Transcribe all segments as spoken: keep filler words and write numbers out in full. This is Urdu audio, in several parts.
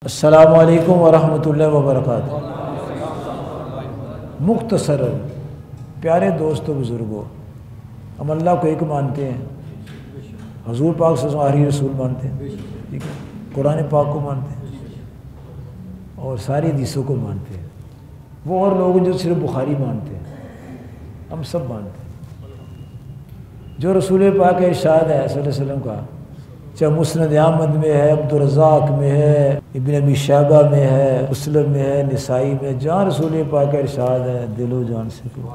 السلام علیکم ورحمۃ اللہ وبرکاتہ۔ مختصر پیارے دوستوں بزرگوں، ہم اللہ کو ایک مانتے ہیں، حضور پاک صلی اللہ علیہ وسلم رسول مانتے ہیں، ٹھیک ہے، قرآن پاک کو مانتے ہیں اور ساری حدیثوں کو مانتے ہیں۔ وہ اور لوگ جو صرف بخاری مانتے ہیں، ہم سب مانتے ہیں۔ جو رسول پاک کا ارشاد ہے صلی اللہ علیہ وسلم کا، چاہے مسند احمد میں ہے، عبدالرزاق میں ہے، ابن ابی شیبہ میں ہے، مسلم میں ہے، نسائی میں، جہاں رسول پاک کا ارشاد ہے دل و جان سے کو۔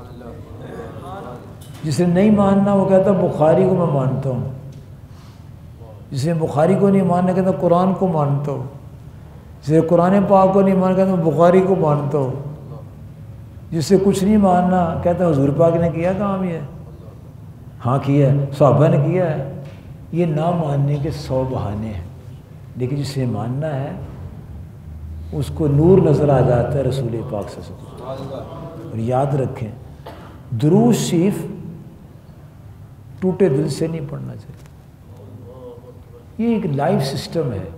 جسے نہیں ماننا وہ کہتا بخاری کو میں مانتا ہوں، جسے بخاری کو نہیں ماننا کہتا قرآن کو مانتا ہوں، جسے قرآن پاک کو نہیں ماننا کہتا بخاری کو مانتا ہوں، جسے کچھ نہیں ماننا کہتا حضور پاک نے کیا کام یہ؟ ہاں کیا ہے، صحابہ نے کیا ہے۔ یہ نہ ماننے کے سو بہانے ہیں، لیکن جسے ماننا ہے اس کو نور نظر آ جاتا ہے رسول پاک صلی اللہ علیہ وسلم۔ اور یاد رکھیں، درود شریف ٹوٹے دل سے نہیں پڑھنا چاہیے، یہ ایک لائف سسٹم ہے،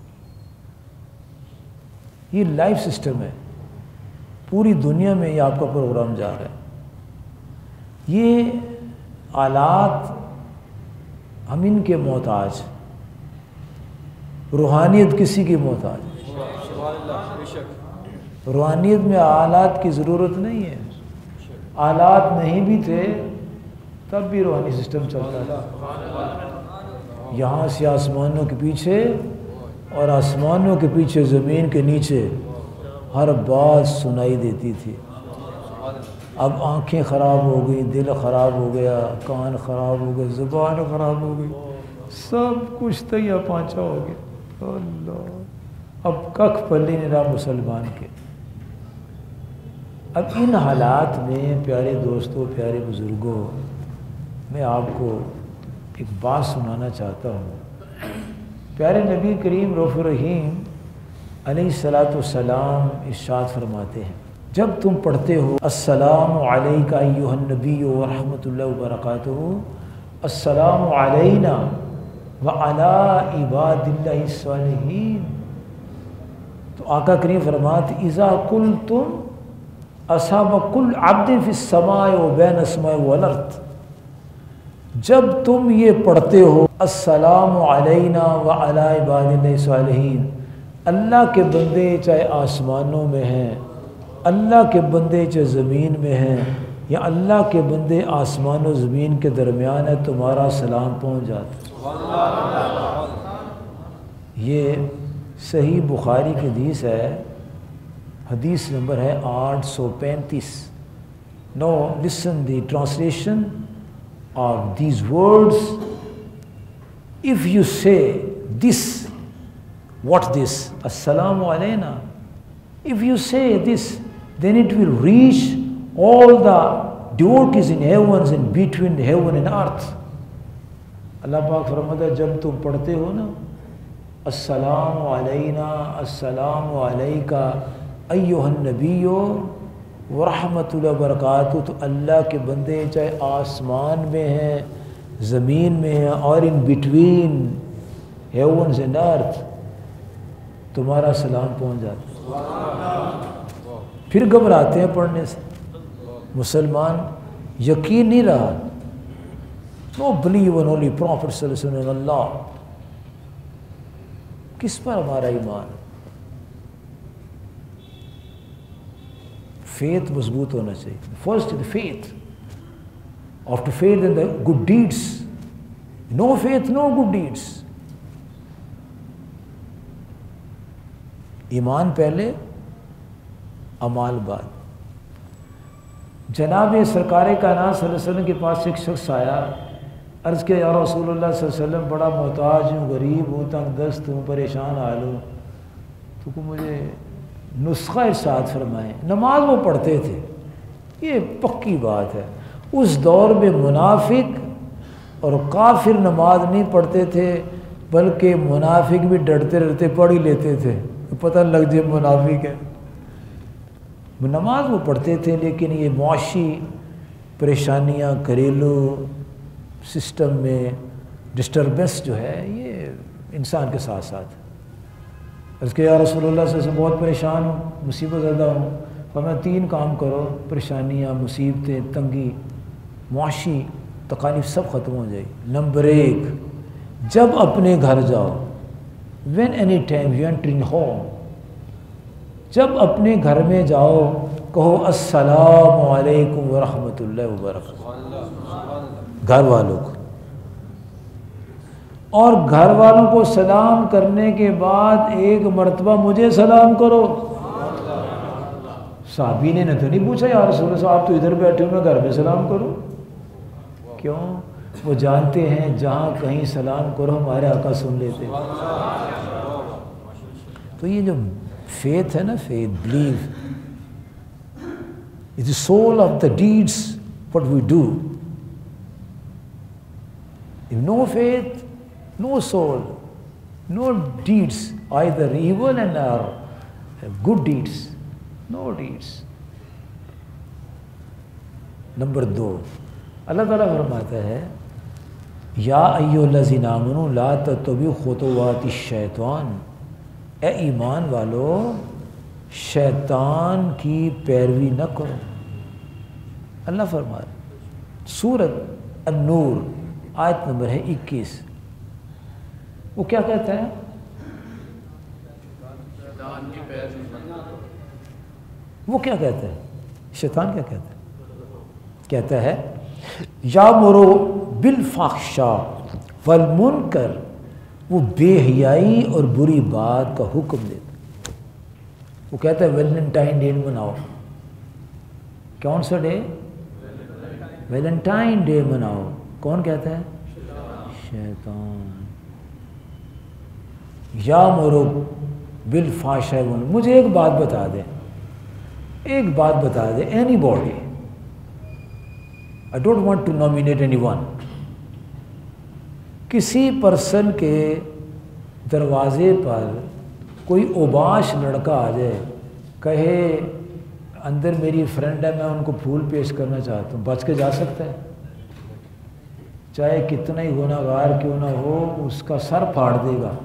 یہ لائف سسٹم ہے، پوری دنیا میں یہ آپ کا پروگرام جا رہا ہے۔ یہ آلات ہم ان کے محتاج، روحانیت کسی کی محتاج، روحانیت میں آلات کی ضرورت نہیں ہے۔ آلات نہیں بھی تھے تب بھی روحانی سسٹم چلتا تھا۔ یہاں سے آسمانوں کے پیچھے اور آسمانوں کے پیچھے زمین کے نیچے ہر بات سنائی دیتی تھی۔ اب آنکھیں خراب ہو گئی، دل خراب ہو گیا، کان خراب ہو گئے، زبان خراب ہو گئی، سب کچھ تیا پانچا ہو گیا۔ اللہ، اب ککھ پلی نہیں رہا مسلمان کے۔ اب ان حالات میں پیارے دوستوں، پیارے بزرگوں، میں آپ کو ایک بات سنانا چاہتا ہوں۔ پیارے نبی کریم رؤوف الرحیم علیہ الصلاۃ والسلام ارشاد فرماتے ہیں، جب تم پڑھتے ہو السلام علیک ایھا النبی ورحمۃ اللہ وبرکاتہ، السلام علینا وعلی عباد اللہ الصالحین، تو آقا کریم فرماتے اذا قلتم اصاب کل عبد فی السماء وبین السماء والارض، جب تم یہ پڑھتے ہو السلام علینا وعلی عباد اللہ الصالحین، اللہ کے بندے چاہے آسمانوں میں ہیں، اللہ کے بندے چاہے زمین میں ہیں، یا اللہ کے بندے آسمان و زمین کے درمیان ہے، تمہارا سلام پہنچ جاتا ہے۔ یہ صحیح بخاری کی حدیث ہے، حدیث نمبر ہے آٹھ سو پینتیس۔ Now listen the translation of these words, if you say this, what this السلام علینا، if you say this then it will reach all the devotees in heavens and between heaven and earth۔ اللہ پاک فرماتا ہے جب تم پڑھتے ہو نا السلام علینا، السلام علیکہ ایھا النبی ورحمۃ اللہ وبرکاتہ، تو اللہ کے بندے چاہے آسمان میں ہیں، زمین میں ہیں، اور in between heavens and earth، تمہارا سلام پہنچ جاتا ہے۔ پھر گھبراتے ہیں پڑھنے سے، مسلمان یقین نہیں رہا، no believe in only prophet صلی اللہ علیہ وسلم، اللہ کس پر ہمارا ایمان؟ فیتھ مضبوط ہونا چاہیے۔ First the faith، after faith and the good deeds، no faith no good deeds۔ ایمان پہلے، اعمال بعد۔ جناب سرکار کائنات صلی اللہ علیہ وسلم کے پاس ایک شخص آیا، عرض کیا یا رسول اللہ صلی اللہ علیہ وسلم، بڑا محتاج ہوں، غریب ہوں، تنگ دست ہوں، پریشان حال ہوں، تو کو مجھے نسخہ ارشاد فرمائیں۔ نماز وہ پڑھتے تھے، یہ پکی بات ہے، اس دور میں منافق اور کافر نماز نہیں پڑھتے تھے، بلکہ منافق بھی ڈرتے ڈرتے پڑھ ہی لیتے تھے، پتہ لگ جائے منافق ہے۔ نماز وہ پڑھتے تھے، لیکن یہ معاشی پریشانیاں، گھریلو سسٹم میں ڈسٹربنس جو ہے، یہ انسان کے ساتھ ساتھ اس کے یا رسول اللہ صلی اللہ علیہ وسلم بہت پریشان ہوں، مصیبت زدہ ہوں، فرمایا تین کام کرو، پریشانیاں، مصیبتیں، تنگی، معاشی تکالیف سب ختم ہو جائے۔ نمبر ایک، جب اپنے گھر جاؤ، when any time you enter in home, جب اپنے گھر میں جاؤ کہو السلام علیکم ورحمۃ اللہ وبرکاتہ گھر والوں کو، اور گھر والوں کو سلام کرنے کے بعد ایک مرتبہ مجھے سلام کرو۔ صحابی نے تو نہیں پوچھا یا رسول اللہ صاحب تو ادھر بیٹھے ہو، میں گھر میں سلام کروں؟ کیوں؟ وہ جانتے ہیں جہاں کہیں سلام کرو ہمارے آقا سن لیتے۔ تو یہ جو فیتھ ہے نا، faith, believe, it is soul of the deeds what we do. If no faith, no soul, no deeds, either evil and or good deeds, no deeds. Number دو، اللہ تعالیٰ فرماتا ہے یا ایھا الذین آمنوا لا تتبعوا خطوات الشیطان، اے ایمان والو شیطان کی پیروی نہ کرو۔ اللہ فرماتا ہے سورۃ النور آیت نمبر ہے اکیس، وہ کیا کہتا ہے؟ وہ کیا کہتا ہے؟ شیطان کیا کہتا ہے؟ کہتا ہے یامرو بالفحشاء والمنکر، وہ بے حیائی اور بری بات کا حکم دیتا۔ وہ کہتا ہے ویلنٹائن ڈے مناؤ۔ کون سا ڈے؟ Valentine day مناؤ۔ کون کہتا ہے؟ شیطان۔ یامرو بالفحشاء، مجھے ایک بات بتا دیں، ایک بات بتا دیں، anybody, I don't want to nominate anyone، کسی پرسن کے دروازے پر کوئی اوباش لڑکا آ جائے، کہے اندر میری فرینڈ ہے، میں ان کو پھول پیش کرنا چاہتا ہوں، بچ کے جا سکتا ہے؟ چاہے کتنا ہی گناہ گار کیوں نہ ہو، اس کا سر پھاڑ دے گا۔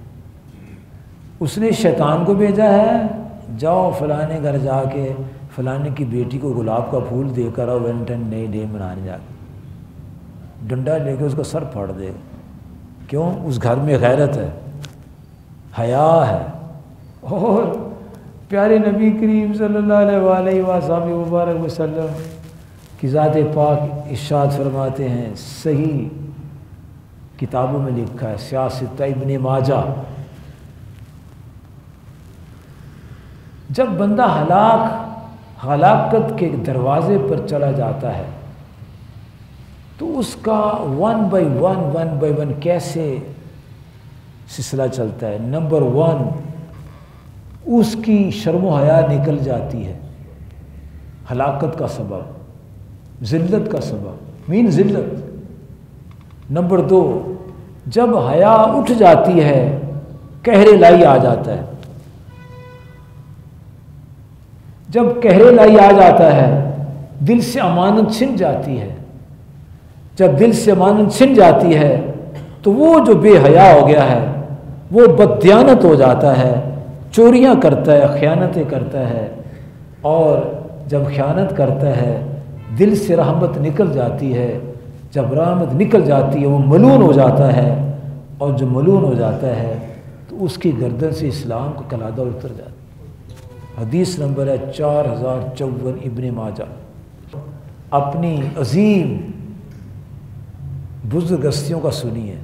اس نے شیطان کو بھیجا ہے، جاؤ فلانے گھر جا کے فلانے کی بیٹی کو گلاب کا پھول دے کر آؤ، ویلنٹائن نئے ڈے منانے جا کے، ڈنڈا لے کے اس کا سر پھاڑ دے گا۔ کیوں؟ اس گھر میں غیرت ہے، حیا ہے۔ اور پیارے نبی کریم صلی اللہ علیہ وآلہ وآلہ مبارک وسلم کی ذات پاک ارشاد فرماتے ہیں، صحیح کتابوں میں لکھا ہے، سیاست ابن ماجہ، جب بندہ ہلاک ہلاکت کے دروازے پر چلا جاتا ہے تو اس کا one by one one by one کیسے سلسلہ چلتا ہے؟ نمبر ون، اس کی شرم و حیا نکل جاتی ہے، ہلاکت کا سبب، ذلت کا سبب، مین ذلت۔ نمبر دو، جب حیا اٹھ جاتی ہے قہر الہی آ جاتا ہے، جب قہر الہی آ جاتا ہے دل سے امانت چھن جاتی ہے، جب دل سے امانت چھن جاتی ہے تو وہ جو بے حیا ہو گیا ہے وہ بددیانت ہو جاتا ہے، چوریاں کرتا ہے، خیانتیں کرتا ہے، اور جب خیانت کرتا ہے دل سے رحمت نکل جاتی ہے، جب رحمت نکل جاتی ہے وہ ملون ہو جاتا ہے، اور جو ملون ہو جاتا ہے تو اس کی گردن سے اسلام کا کلادہ اتر جاتا ہے۔ حدیث نمبر ہے چار ہزار چون ابن ماجہ۔ اپنی عظیم بزرگ ہستیوں کا سنیے،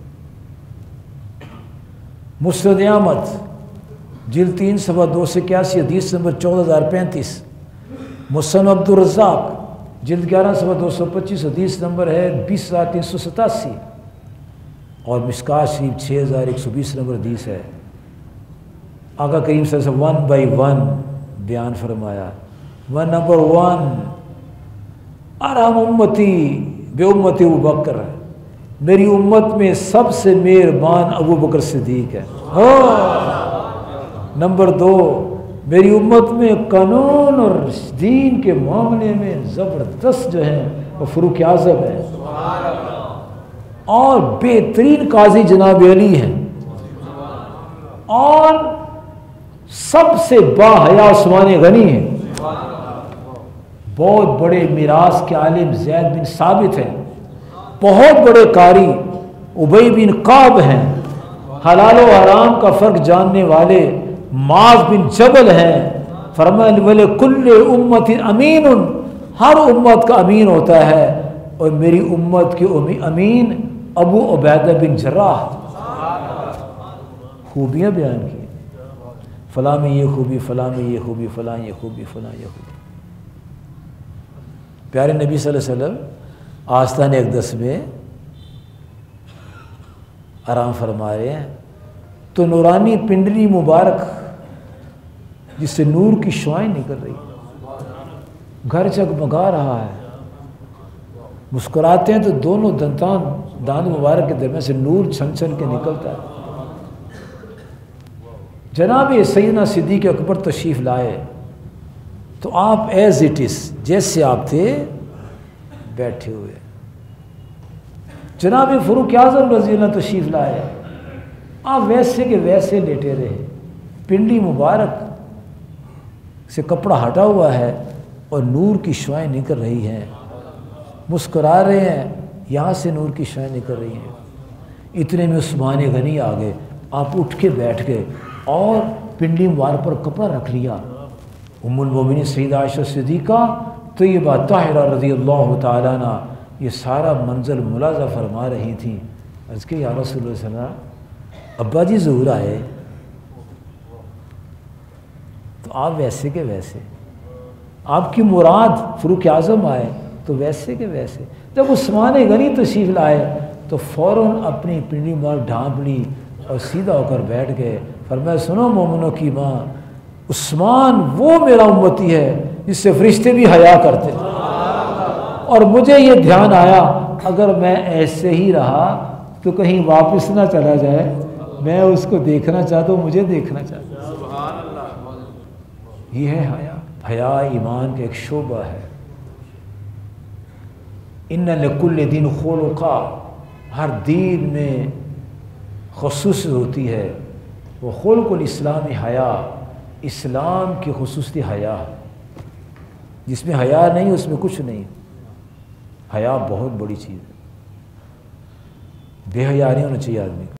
مسند احمد جلد تین صفحہ دو سو اکیاسی حدیث نمبر چودہ ہزار پینتیس، مسند عبد الرزاق جلد گیارہ صفحہ دو سو پچیس حدیث نمبر ہے بیس ہزار تین سو ستاسی، اور مشکات شریف چھ ہزار ایک سو بیس نمبر حدیث ہے۔ آقا کریم صلی اللہ علیہ وسلم ون بائی ون بیان فرمایا۔ ون نمبر ون، ارحم امتی بے امتی ابو بکر، میری امت میں سب سے مہربان ابو بکر صدیق ہے۔ نمبر دو، میری امت میں قانون اور دین کے معاملے میں زبردست جو ہیں وہ فاروق اعظم ہے، اور بہترین قاضی جناب علی ہیں، اور سب سے باحیا عثمان غنی ہیں، بہت بڑے میراث کے عالم زید بن ثابت ہیں، بہت بڑے قاری ابی بن کعب ہیں، حلال و حرام کا فرق جاننے والے معاذ بن جبل ہیں، فرمایا وَلِكُلِّ أُمَّةٍ أَمِينٌ، ہر امت کا امین ہوتا ہے، اور میری امت کے امین ابو عبیدہ بن جراح، خوبیاں بیان کی، فلاں میں یہ خوبی، فلاں میں یہ خوبی، فلاں یہ خوبی، فلاں یہ خوبی۔ پیارے نبی صلی اللہ علیہ وسلم آستان اقدس میں آرام فرما رہے ہیں، تو نورانی پنڈلی مبارک جس سے نور کی شعائیں نکل رہی، گھر جگمگا رہا ہے، مسکراتے ہیں تو دونوں دندان دانت مبارک کے درمیان سے نور چھن چھن کے نکلتا ہے۔ جناب سیدنا صدیق اکبر تشریف لائے تو آپ ایز اٹ از، جیسے آپ تھے بیٹھے ہوئے۔ جناب فاروق اعظم رضی اللہ تشریف لائے، آپ ویسے کے ویسے لیٹے رہے، پنڈلی مبارک سے کپڑا ہٹا ہوا ہے اور نور کی شعائیں نکل رہی ہیں، مسکرا رہے ہیں، یہاں سے نور کی شعائیں نکل رہی ہیں۔ اتنے میں عثمان غنی آ گئے، آپ اٹھ کے بیٹھ گئے اور پنڈلی مبارک پر کپڑا رکھ لیا۔ ام المومنین سیدہ عائشہ صدیقہ طیبہ طاہرہ رضی اللہ تعالیٰ عنہ یہ سارا منظر ملاحظہ فرما رہی تھیں۔ عرض کہ یا رسول اللہ صلی اللہ علیہ وسلم ابا جی ظہور آئے، تو آپ ویسے کے ویسے، آپ کی مراد فاروق اعظم آئے تو ویسے کے ویسے۔ جب عثمان غنی تشریف لائے تو فوراً اپنی پنڈلی مار ڈھانپ لی اور سیدھا ہو کر بیٹھ گئے۔ فرمایا سنو مومنوں کی ماں، عثمان وہ میرا امتی ہے جس سے فرشتے بھی حیا کرتے، اور مجھے یہ دھیان آیا اگر میں ایسے ہی رہا تو کہیں واپس نہ چلا جائے، میں اس کو دیکھنا چاہتا ہوں، مجھے دیکھنا چاہتا ہوں۔ یہ ہے حیا۔ حیا ایمان کا ایک شعبہ ہے۔ ان لکل دین خلقا، ہر دین میں خصوصی ہوتی ہے، وہ خلق الاسلام حیا، اسلام کی خصوصی حیا، جس میں حیا نہیں اس میں کچھ نہیں۔ حیا بہت بڑی چیز ہے، بے حیا نہیں ہونا چاہیے آدمی کو۔